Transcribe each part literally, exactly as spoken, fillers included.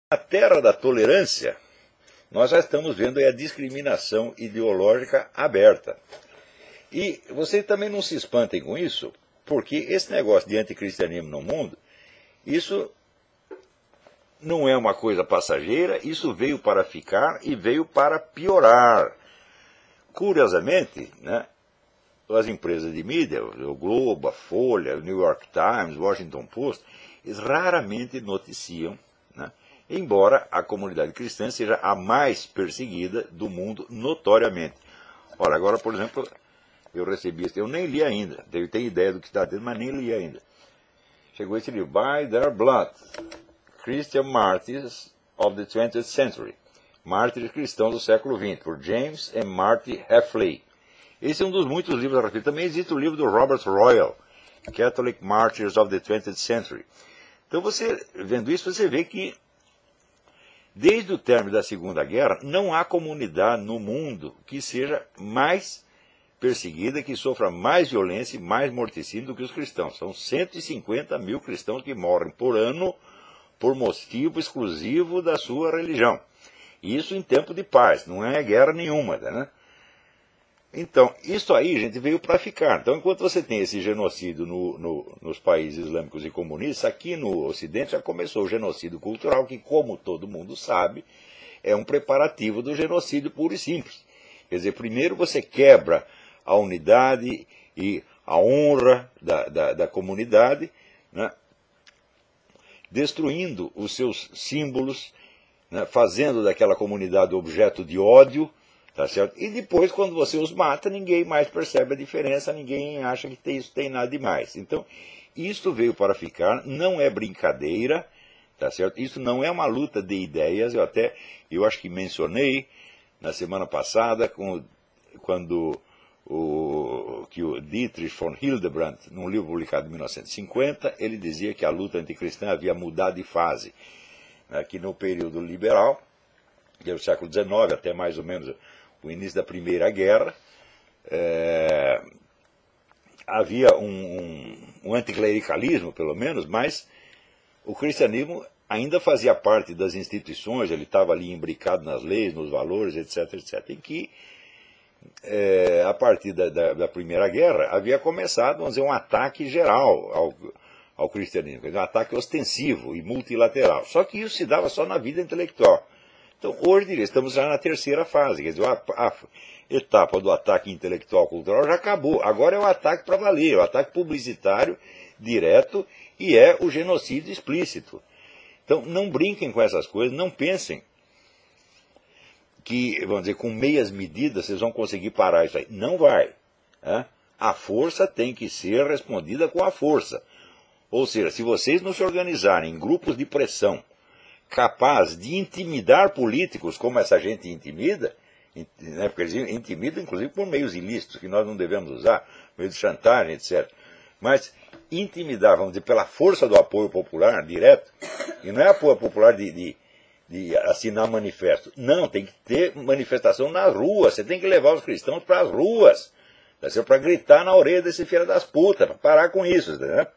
Na terra da tolerância, nós já estamos vendo aí a discriminação ideológica aberta. E vocês também não se espantem com isso, porque esse negócio de anticristianismo no mundo, isso não é uma coisa passageira, isso veio para ficar e veio para piorar. Curiosamente, né, as empresas de mídia, o Globo, a Folha, o New York Times, o Washington Post, eles raramente noticiam, né, embora a comunidade cristã seja a mais perseguida do mundo notoriamente. Olha, agora, por exemplo, eu recebi esse, eu nem li ainda, eu tenho ideia do que está dentro, mas nem li ainda. Chegou esse livro, By Their Blood, Christian Martyrs of the twentieth Century, Mártires Cristãos do século vinte, por James e Marty Heffley. Esse é um dos muitos livros a respeito. Também existe o livro do Robert Royal, Catholic Martyrs of the twentieth Century. Então, você, vendo isso, você vê que, desde o término da Segunda Guerra, não há comunidade no mundo que seja mais perseguida, que sofra mais violência e mais morticínio do que os cristãos. São cento e cinquenta mil cristãos que morrem por ano por motivo exclusivo da sua religião. Isso em tempo de paz, não é guerra nenhuma, né? Então, isso aí, gente, veio para ficar. Então, enquanto você tem esse genocídio no, no, nos países islâmicos e comunistas, aqui no Ocidente já começou o genocídio cultural, que, como todo mundo sabe, é um preparativo do genocídio puro e simples. Quer dizer, primeiro você quebra a unidade e a honra da, da, da comunidade, né, destruindo os seus símbolos, né, fazendo daquela comunidade objeto de ódio, tá certo? E depois, quando você os mata, ninguém mais percebe a diferença, ninguém acha que tem, isso tem nada demais. Então, isso veio para ficar, não é brincadeira, tá certo? Isso não é uma luta de ideias, eu até, eu acho que mencionei na semana passada, com, quando o, que o Dietrich von Hildebrand, num livro publicado em mil novecentos e cinquenta, ele dizia que a luta anticristã havia mudado de fase, né, que no período liberal, que é o século dezenove, até mais ou menos o início da Primeira Guerra, é, havia um, um, um anticlericalismo, pelo menos, mas o cristianismo ainda fazia parte das instituições, ele estava ali imbricado nas leis, nos valores, etc, etc, em que, é, a partir da, da, da Primeira Guerra, havia começado, vamos dizer, um ataque geral ao, ao cristianismo, um ataque ostensivo e multilateral. Só que isso se dava só na vida intelectual. Então, hoje, estamos já na terceira fase, quer dizer, a, a etapa do ataque intelectual cultural já acabou. Agora é o ataque para valer, o ataque publicitário direto e é o genocídio explícito. Então, não brinquem com essas coisas, não pensem que, vamos dizer, com meias medidas vocês vão conseguir parar isso aí. Não vai. Né? A força tem que ser respondida com a força. Ou seja, se vocês não se organizarem em grupos de pressão capaz de intimidar políticos como essa gente intimida, né, porque eles intimidam inclusive por meios ilícitos que nós não devemos usar, meio de chantagem, etcétera. Mas intimidar, vamos dizer, pela força do apoio popular direto, e não é apoio popular de, de, de assinar manifesto. Não, tem que ter manifestação nas ruas, você tem que levar os cristãos para as ruas, para gritar na orelha desse filho das putas, para parar com isso, né?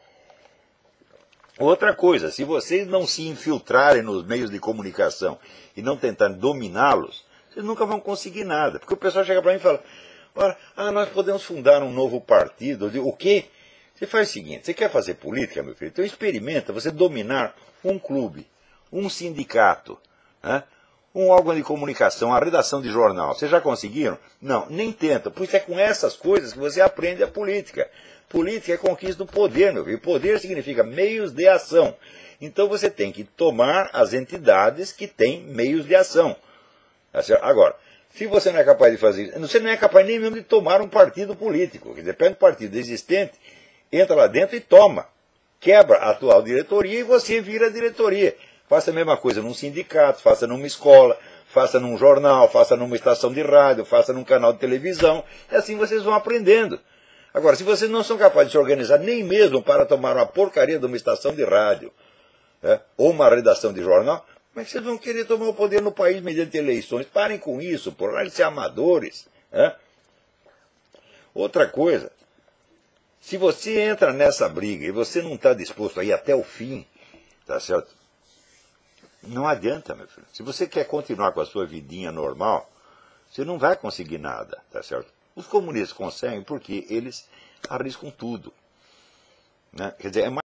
Outra coisa, se vocês não se infiltrarem nos meios de comunicação e não tentarem dominá-los, vocês nunca vão conseguir nada. Porque o pessoal chega para mim e fala, olha, ah, nós podemos fundar um novo partido. Eu digo, o quê? Você faz o seguinte, você quer fazer política, meu filho? Então experimenta você dominar um clube, um sindicato, né? Um órgão de comunicação, a redação de jornal. Vocês já conseguiram? Não, nem tenta. Pois é com essas coisas que você aprende a política. Política é conquista do poder, meu filho. Poder significa meios de ação. Então você tem que tomar as entidades que têm meios de ação. Agora, se você não é capaz de fazer isso, você não é capaz nem mesmo de tomar um partido político. Quer dizer, pega um partido existente, entra lá dentro e toma. Quebra a atual diretoria e você vira a diretoria. Faça a mesma coisa num sindicato, faça numa escola, faça num jornal, faça numa estação de rádio, faça num canal de televisão. E assim vocês vão aprendendo. Agora, se vocês não são capazes de se organizar nem mesmo para tomar uma porcaria de uma estação de rádio, né, ou uma redação de jornal, como é que vocês vão querer tomar o poder no país mediante eleições? Parem com isso, por lá de ser amadores. Né? Outra coisa, se você entra nessa briga e você não está disposto a ir até o fim, tá certo? Não adianta, meu filho. Se você quer continuar com a sua vidinha normal, você não vai conseguir nada, tá certo? Os comunistas conseguem porque eles arriscam tudo, né? Quer dizer, é mais